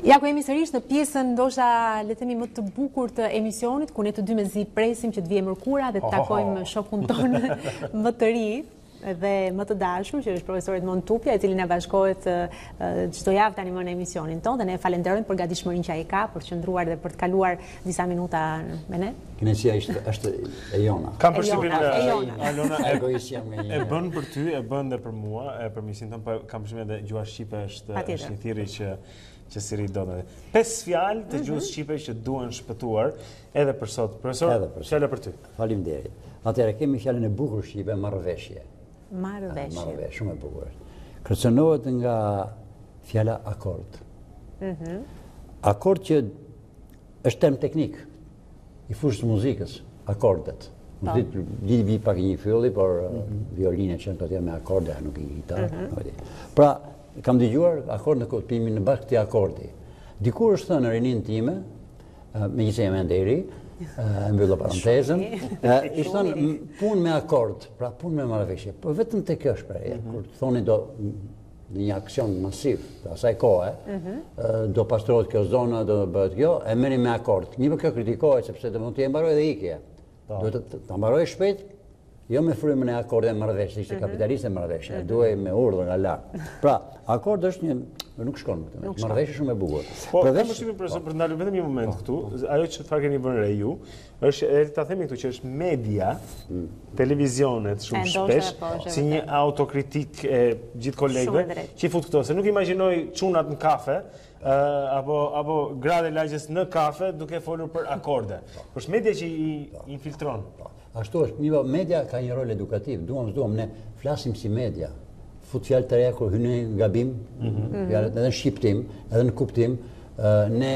Ja ku jemi sërish në pjesën ndoshta le të themi më të bukur të emisionit, ku ne të dy mezi presim që të vijë mërkura dhe të takojmë shokun tonë më të ri dhe më të dashur, që është profesori Edmond Tupja, i cili na bashkohet çdo javë tani më në emisionin tonë, dhe ne falenderojmë për gatishmërinë që ai ka për të qëndruar dhe për të kaluar disa minuta me ne. Kënaqësia është e jona. Kam përshtypjen Alona egoist jam nga një. E bën për ty, e bën dhe për mua, për misin tonë, por kam përshtypjen edhe gjua shqipe është një thirrje që si rrit dot. 5 fjalë të gjuhës shqipe që duhen shpëtuar edhe për sot. Profesor, fjala për ty. Faleminderit. Atëherë kemi fjalën e bukur shqipe, marrëveshje. Marrëveshje, shumë e bukur. Kërcënohet nga fjala akord. Akord që është term teknik i fushës muzikës, akordet. Gjithë vi pak një fylli, por violine që në të me akorde, nuk i gitarë. Pra, kam dëgjuar akord në kuptimin në bashkë këtij akordi. Dikur është thënë në rinin time, me gjithë e me nderi, mbyllo parantezën, ishtë thënë punë me akord, pra punë me marrëveshje. Po vetëm të kjo shprehje, kur thoni do një aksion masiv të asaj kohe, do pastrohet kjo zona, do bëhet kjo, e merri me akord. Një për kjo kritikohet, sepse do mund t'i mbaroj dhe ikje. Duhet të mbaroj shpejt, jo me frymën e akorde marrëveshje, ishte kapitaliste marrëveshje, duhej me urdhër nga lart. Pra, akord është një nuk shkon këtë. Marrëveshje shumë e bukur. Po, kam përshtypjen profesor, për ndalur vetëm një moment këtu, ajo që çfarë keni vënë re ju, është edhe ta themi këtu që është media, televizionet shumë shpesh, si një autokritik e gjithë kolegëve, që i fut këto, se nuk imagjinoj çunat në kafe, apo gratë e lagjes në kafe duke folur për akorde. Është media që i infiltron. Ashtu është, media ka një rol edukativ, duam ne flasim si media, fut fjalë të reja kur hynë në gabim, edhe në shqiptim, edhe në kuptim, ne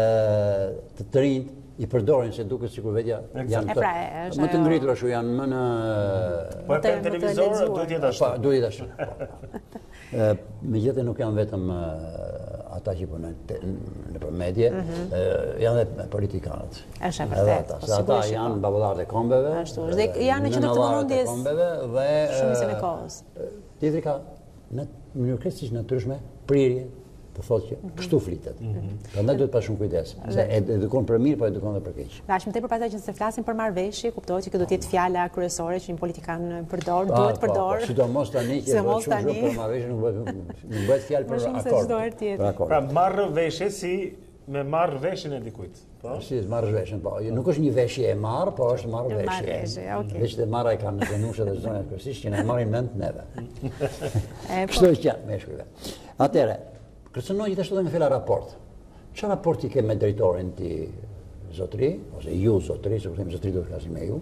të rinjt i përdorin se duket sikur vetja janë më të ngritur ashtu, janë më në... Po e për televizor duhet jetë ashtu. Duhet jetë ashtu. Megjithatë nuk janë vetëm ata që punojnë nëpër medje, janë dhe politikanët. Është e vërtetë. Ata janë baballarët e kombeve, dhe janë që në këtë vëmendjes shumicën e kohës. Tjetri ka në mënyrë krejtësisht natyrshme prirje, të thotë që kështu flitet. Prandaj duhet pas shumë kujdes, se edukon për mirë, po edukon edhe për keq. Dhe ashtu më tepër pastaj që se flasim për marrëveshje, kuptohet që kjo do të jetë fjala kryesore që një politikan përdor, duhet përdor. Sidomos tani që bëhet shumë për marrëveshje, nuk bëhet fjalë për akord. Pra marrëveshje si me marrëveshjen e dikujt. Po? Si marrëveshjen, po. Nuk është një veshje e marrë, po është marrëveshje. Veç të marra e kanë në denushe dhe zonja kryesisht që ne marrin mend neve. Kështu është që meshkujve. Atëherë, kërcënoj gjithashtu dhe me fjala raport. Çfarë raporti ke me drejtorin ti zotëri, ose ju zotëri, se kur themi zotëri do të flasim me ju.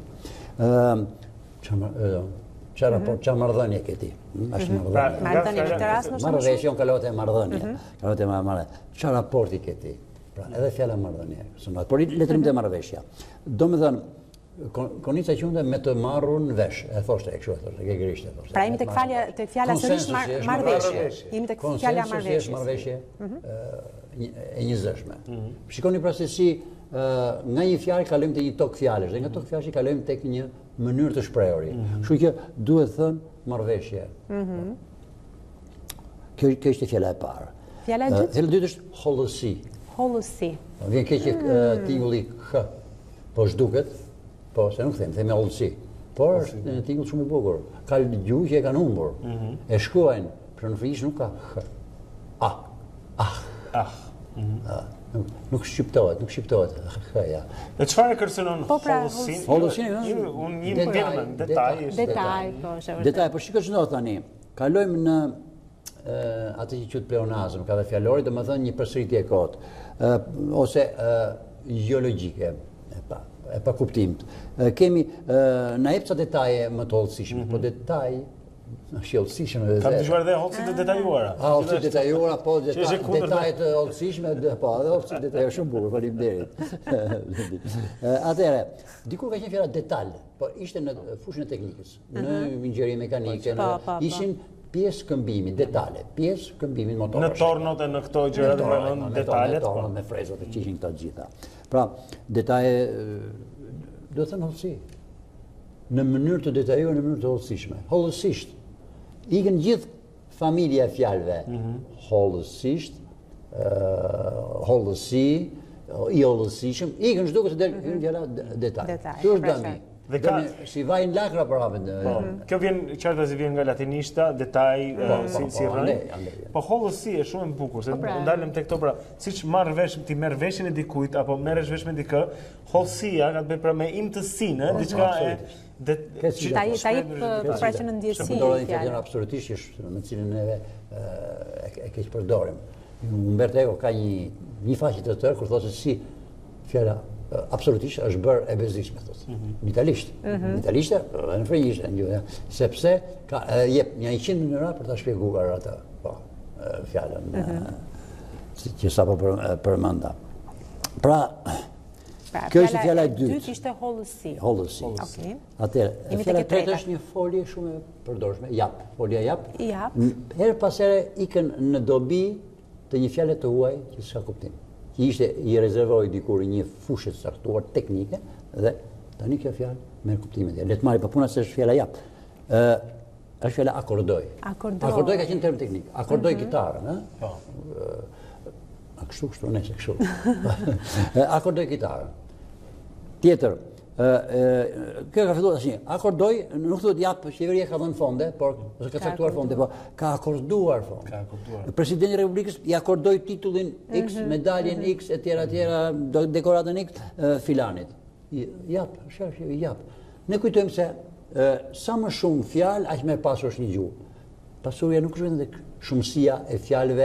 Çfarë raport, çfarë marrëdhënie ke ti? Është marrëdhënie. Marrëdhënie në këtë rast më shumë. Marrëveshje kalohet e marrëdhënie. Kalohet e marrëdhënie. Çfarë raporti ke ti? Pra, edhe fjala marrëdhënie. Por letërim të marrëveshja. Domethënë, konica qunde me të marrun vesh, e thoshte e kështu e thoshte, ke gërishte e thoshte. Pra jemi tek fjala sërish marrëveshje. Jemi tek fjala marrëveshje. Marrëveshje e njëzëshme. Shikoni pra se si nga një fjalë kalojmë te një tokë fjalësh, dhe nga tokë fjalësh kalojmë tek një mënyrë të shprehuri. Kështu që duhet thënë marrëveshje. Kjo është fjala e parë. Fjala e dytë? Fjala e dytë është hollësi. Hollësi. Vjen keq tingulli h, po zhduket, po se nuk themi hollësi. Por është një tingull shumë i bukur. Ka gjuhë që e kanë humbur. E shkruajnë, për në frikisht nuk ka h. Nuk shqiptohet, h-ja. Dhe çfarë kërcënon hollësin? Hollësin, një detaj. Detaj, po shikoj ç'do tani. Kalojmë në atë që quhet pleonazëm, ka dhe fjalori, domethënë një përsëritje e kohët, ose geologjike, e pa kuptimt. Kemi na jep ca detaje më të hollësishme, po detaj shjellësishme edhe. Kam dëgjuar dhe hollësi të detajuara. Hollësi të detajuara, po detaje të hollësishme, po edhe hollësi të detajuara shumë bukur, faleminderit. Atëherë, dikur ka qenë fjala detal, po ishte në fushën e teknikës, në inxhinierie mekanike, ishin pjesë këmbimi, detale, pjesë këmbimin motorësh. Në tornot e në këto gjëra të pranon detalet. Në tornot me frezat e qishin këta gjitha. Pra, detaje, do të thënë hollësi. Në mënyrë të detajuar, në mënyrë të hollësishme. Hollësisht. Ikën gjithë familja e fjalëve. Hollësisht, hollësi, i hollësishëm, ikën çdo që del hyn fjala detaj. Kjo është dëmi. Si vajnë lakra për hapën. Kjo vjen qartë se vjen nga latinishta, detaj, si rënë. Po hollësi është shumë e bukur, se ndalem tek këto pra, siç ti merr veshin e dikujt apo merresh vesh me dikë, hollësia ka të bëjë pra me imtësinë, diçka e ta jep përfaqësën në ndjesi. Përdorën fjalën absolutisht në cilën neve e keq përdorim. Umberto Eco ka një faqe të tërë kur thotë se si fjala absolutisht është bërë e bezdishme, thotë. Në italisht. Në italisht dhe në frëngjisht, sepse jep një 100 mënyra për ta shpjeguar atë, fjalën që sapo përmenda. Pra, kjo është fjala e dytë. Dytë ishte hollësi. Hollësi. Atëherë, fjala e tretë është një folje shumë e përdorshme, jap. Folja jap. Herë pas here ikën në dobi të një fjale të huaj që s'ka kuptim. Që ishte i rezervoi dikur një fushë të saktuar teknike dhe tani kjo fjalë merr kuptimin e Le të marrë pa puna se është fjala jap. Është fjala akordoj. Akordoj ka qenë term teknik. Akordoj gitarën, ëh? Po. Kështu, nëse kështu. Akordoj gitarën. Tjetër, kjo ka filluar tash. Akordoj, nuk thotë jap, qeveria ka dhënë fonde, por ka caktuar fonde, po ka akorduar fonde. Presidenti i Republikës i akordoi titullin X, medaljen X etj, dekoratën X filanit. Jap, shef, jap. Ne kujtojmë se sa më shumë fjalë, aq më pasur është një gjuhë. Pasuria nuk është vetëm tek shumësia e fjalëve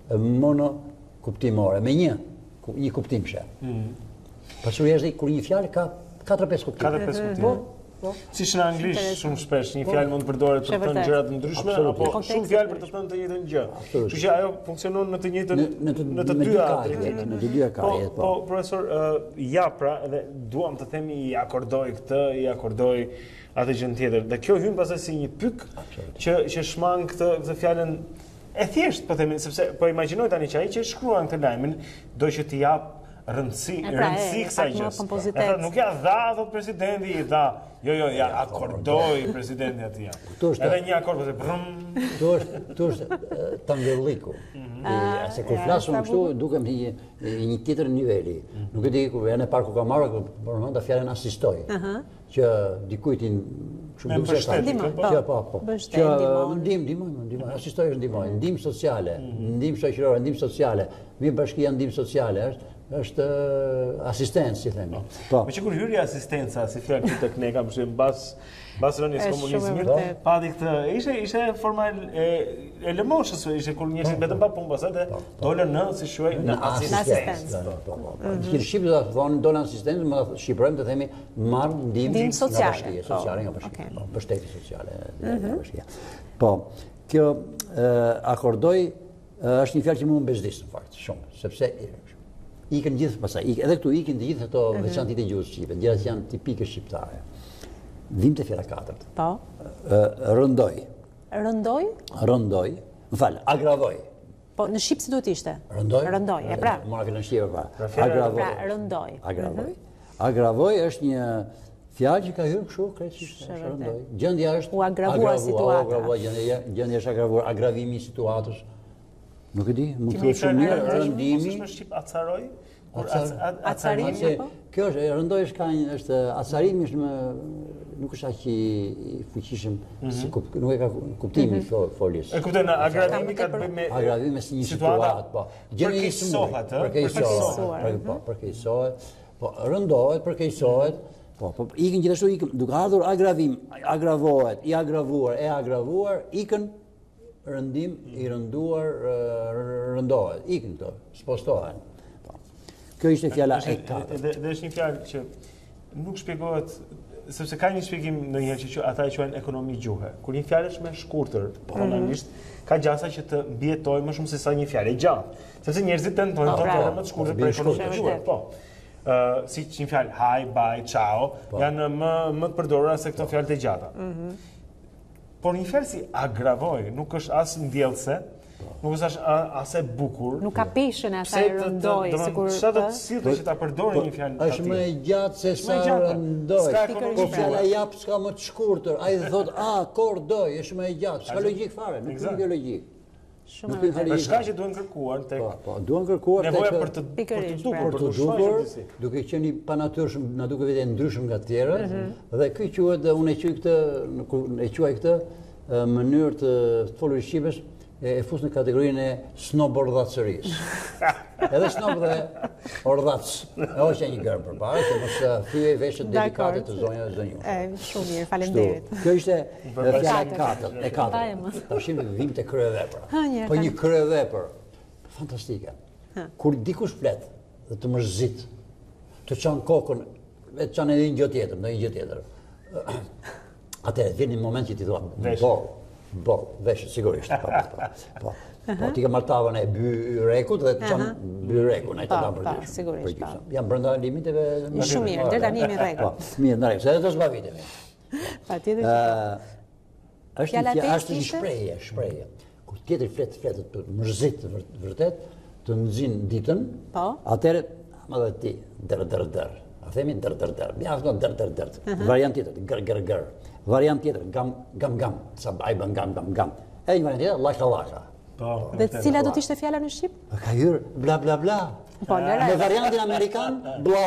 monokuptimore, me një kuptimshe. Pasuria është kur një fjalë ka 4-5 kuptime. 4-5 kuptime. Siç në anglisht shumë shpesh një fjalë mund të përdoret për të thënë gjëra të ndryshme apo shumë fjalë për të thënë të njëjtën gjë. Kështu që ajo funksionon në të njëjtën në të dyja kajet. Po profesor, ja pra, edhe duam të themi i akordoj këtë, i akordoj atë gjën tjetër. Dhe kjo hyn pastaj si një pyk që shmang këtë fjalën e thjesht, po themi, sepse po imagjinoj tani që ai që shkruan këtë lajmin do që t'i jap rëndësi kësaj gjë. Nuk ja dha, thot presidenti, i dha. Jo, ja akordoi presidenti atij. Edhe një akord ose brum. Kto është tangëlliku. Se kur flasun kështu dukem një tjetër niveli. Nuk e di ku janë parë ku ka marrë, por menda fjalën asistoj. Që dikujt shumë duke që po. Që ndihmë, asistoj është ndihmoj, ndihmë sociale, ndihmë shoqërore, ndihmë sociale, mirë bashkia ndihmë sociale është asistencë, si themi. Me që kur hyri asistenca, si fjalë këtë tek ne, kam përshtypjen mbas rënies komunizmit, pati këtë, ishte forma e lëmoshës, ishte kur njerëzit vetëm pa punë, pastaj dolën në, si quhej, në asistencë. Në Shqip do të thonë dolën asistencë, më shqipërojmë të themi marr ndihmë sociale nga bashkia, mbështetje sociale nga bashkia. Po, kjo akordoj është një fjalë që më bezdis në fakt, shumë, sepse ikën gjithë pasaj, edhe këtu ikën të gjithë ato veçantit e gjuhës shqipe, gjëra që janë tipike shqiptare. Vim te fjala katërt. Po. Rëndoj. Rëndoj? Rëndoj. Më fal, agravoj. Po në shqip si duhet ishte? Rëndoj. Rëndoj, e pra. Mora fjalën shqipe pra. Agravoj. Pra, rëndoj. Agravoj. Agravoj është një fjalë që ka hyrë kështu krejtësisht. Rëndoj. Gjendja është u agravua situata. Agravua gjendja është agravur, agravimi i situatës. Nuk e di, mund të shumë mirë rëndimi. Në shqip acaroj? Acarimi, po? Kjo është, rëndoj është acarimi është nuk është aq i fuqishëm, nuk e ka kuptimin foljes. E kuptoj, agravimi ka të bëjë me agravimi si një situatë, po. Përkeqësohet, po, rëndohet, përkeqësohet, po, ikën gjithashtu ikën, duke ardhur agravim, agravohet, i agravuar, e agravuar, ikën rëndim, i rënduar, rëndohet, ikën këto, spostohen. Kjo ishte fjala e katërt. Dhe është një fjalë që nuk shpjegohet, sepse ka një shpjegim ndonjëherë që ata e quajnë ekonomi gjuhe. Kur një fjalë është më e shkurtër, anglisht, ka gjasa që të mbijetojë më shumë se sa një fjalë e gjatë. Sepse njerëzit tentojnë të thonë më të shkurtër për ekonomi gjuhe. Po. Si një fjalë hi, bye, ciao, janë më të përdorura se këto fjalë të gjata. Por një fjalë si agravoj nuk është as ndjellse, nuk është as e bukur. Nuk ka peshën e asaj rëndoj, sikur. Sa do të sillte që ta përdorë një fjalë është më e gjatë se sa rëndoj. Po fjala jap s'ka më të shkurtër. Ai thot akordoj, është më e gjatë. S'ka logjik fare, nuk ka logjik. Për shkak që duhen kërkuar tek duhen kërkuar nevoja për të dukur, duke qenë pa natyrshëm, na duke vetë ndryshëm nga të tjerët, dhe ky quhet, unë e quaj këtë mënyrë të folurit shqipes, e fus në kategorinë e snobordhacërisë. Edhe snob dhe ordhac. Është një gërm përpara që mos thyej veshët delikate të zonja dhe zonjush. Shumë mirë, faleminderit. Kjo ishte fjala e katërt. Tashim vim te kryevepra. Po një kryevepër fantastike. Kur dikush flet dhe të mërzit, të çan kokën, të çan edhe një gjë tjetër. Atëherë vjen një moment që ti thua, veshët sigurisht. Po, ti ke martavën e byrekut dhe të qanë byrekun, e të damë për të sigurisht. Jam brenda limiteve... Shumë mirë, deri tani jemi në rregull. Mirë, në rregull, se edhe të zbavitemi. Patjetër që është një shprehje. Kur tjetër fletë të mërzit vërtet, të nxin ditën, atëherë, më dhe ti, dër. A themi dër. Mjafton dër. Variant tjetër, gër. Variant tjetër, gam. Sa ai bën gam. E një variant tjetër, laka. Dhe cila do t'ishte fjala në shqip? Ka hyrë bla. Në variantin amerikan, bla.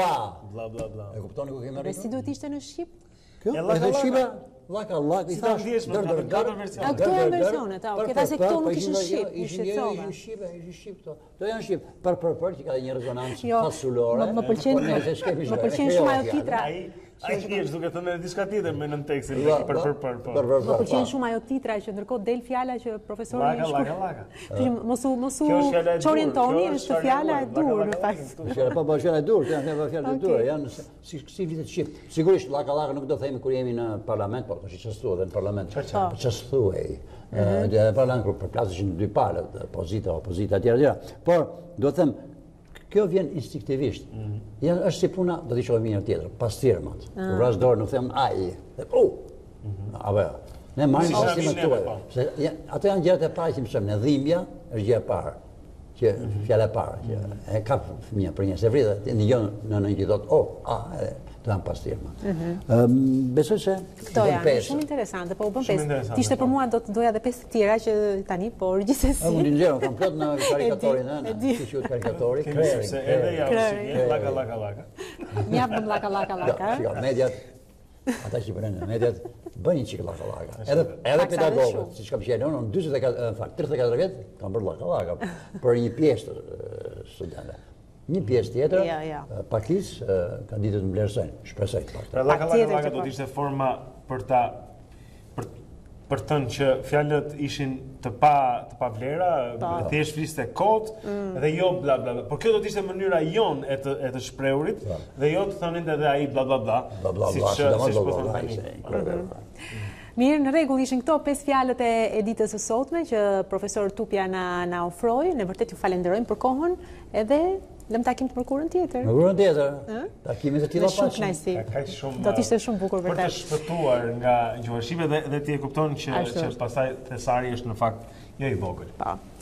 E kuptoni ku kemi arritur? Dhe si do t'ishte në shqip? Kjo? Edhe shqipa, laka, i thash, dër. A këto janë versionet, këta se këto nuk ishin shqip, ishin shqip këto. To janë shqip, për që ka një rezonancë fasulore. Më pëlqen shumë ajo titra. Ai thjesht duke thënë diçka tjetër me nën tekstin për. Më pëlqen shumë ajo titra që ndërkohë del fjala që profesori laka. Mos u çorientoni, është fjala e dur në fakt. Fjala e dur, janë si vitet shqip. Sigurisht laka nuk do themi kur jemi në parlament, po tash ç'është edhe në parlament. Ç'është thuaj. Në parlament kur përplaseshin dy palët, opozita etj. Por do të them kjo vjen instinktivisht. Është si puna, do t'i shohim një tjetër, pas firmat. Kur ras dorë nuk them ai. Apo ne marrim pasimet tuaja. Ato janë gjërat e para që mësojmë. Në dhimbja është gjë e parë. Që fjala e parë që e kap fëmia për një se vritë, ndjon nënën që thotë, do janë pas firmat. Besoj se këto janë shumë interesante, po u bën 5. T'ishte për mua do të doja edhe 5 tjera që tani, por gjithsesi. Unë nxjerr, kam plot në karikatorin, si quhet karikatori, edhe laka. Mjaft bëm laka. Jo, mediat, ata që bëjnë në mediat, bëjnë një çik laka. Edhe pedagogët, siç kam qenë unë 34 vjet, kam bërë laka për një pjesë të studentëve. Një pjesë tjetër, pakis, kanë ditë të më vlerësojnë, shpresoj të pakta. Pra laka do t'ishte forma për thënë që fjalët ishin të pa vlera, thjesht fliste kot, dhe jo bla. Por kjo do t'ishte mënyra jon e të shprehurit, dhe jo të thonin edhe ai bla. Siç po thonë tani. Mirë, në rregull, ishin këto 5 fjalët e ditës së sotme që profesor Tupja na ofroi. Ne vërtet ju falenderojmë për kohën, edhe lëm takim të mërkurën tjetër. Takimit të tilla pas. Do t'ishte shumë bukur vërtet. Për të shpëtuar nga gjuhë shqipe dhe ti e kupton që pastaj thesari është në fakt jo i vogël.